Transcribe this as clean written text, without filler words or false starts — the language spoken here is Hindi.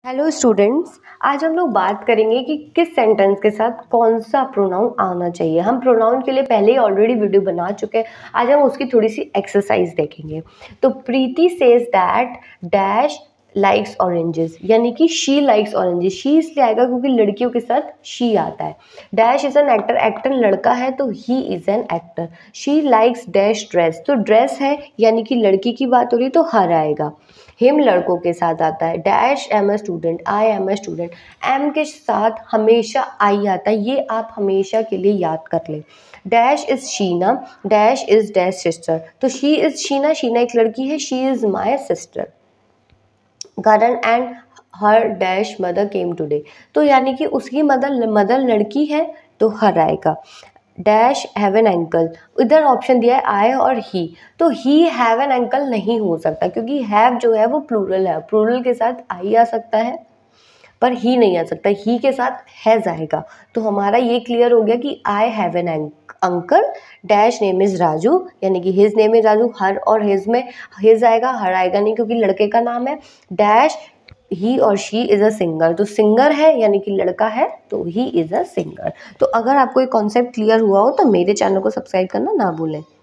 हेलो स्टूडेंट्स, आज हम लोग बात करेंगे कि किस सेंटेंस के साथ कौन सा प्रोनाउन आना चाहिए। हम प्रोनाउन के लिए पहले ही ऑलरेडी वीडियो बना चुके हैं। आज हम उसकी थोड़ी सी एक्सरसाइज देखेंगे। तो Preeti says that dash likes oranges, यानी कि शी लाइक्स ऑरेंजेस। शी इसलिए आएगा क्योंकि लड़कियों के साथ शी आता है। Dash is an actor, actor लड़का है तो he is an actor. She likes dash dress, तो ड्रेस है यानी कि लड़की की बात हो रही तो हर आएगा। हिम लड़कों के साथ आता है। Dash am a student, I am a student. Am के साथ हमेशा आई आता है, ये आप हमेशा के लिए याद कर लें। Dash is Sheena, dash is dash sister, तो शी इज शीना, शीना एक लड़की है, she is my sister. Karan and her dash mother came today, तो यानी कि उसकी मदर लड़की है तो हर आएगा। डैश हैव एन अंकल, इधर ऑप्शन दिया है आई और ही, तो ही हैव एन अंकल नहीं हो सकता क्योंकि हैव जो है वो प्लूरल है। प्लूरल के साथ आई आ सकता है पर ही नहीं आ सकता, ही के साथ हैज आएगा। तो हमारा ये क्लियर हो गया कि I have an uncle, dash name is Raju, यानी कि his name is Raju. Her और हिज में हिज आएगा, हर आएगा नहीं क्योंकि लड़के का नाम है। डैश ही और शी इज़ अ सिंगर, तो सिंगर है यानी कि लड़का है तो ही इज़ अ सिंगर। तो अगर आपको ये कॉन्सेप्ट क्लियर हुआ हो तो मेरे चैनल को सब्सक्राइब करना ना भूलें।